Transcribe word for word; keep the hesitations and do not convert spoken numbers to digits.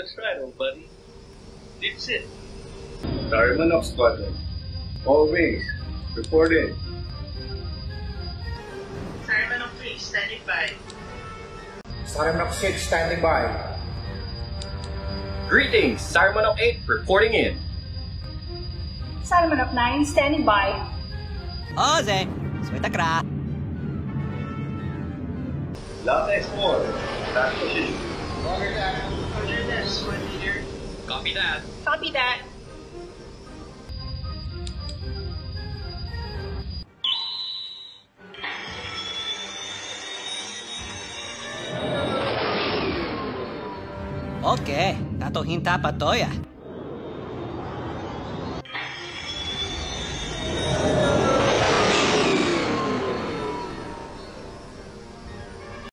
That's right, old buddy. It's it. Sarimanok Squadron. All wings. Report in. Sarimanok three, standing by. Sarimanok six, standing by. Greetings, Sarimanok eight reporting in. Sarimanok nine, standing by. Oze, Swetakra. Lata S four. Task position. Roger that. Roger that, squad leader. Copy that. Copy that. Okay, tato hinta pa to ya.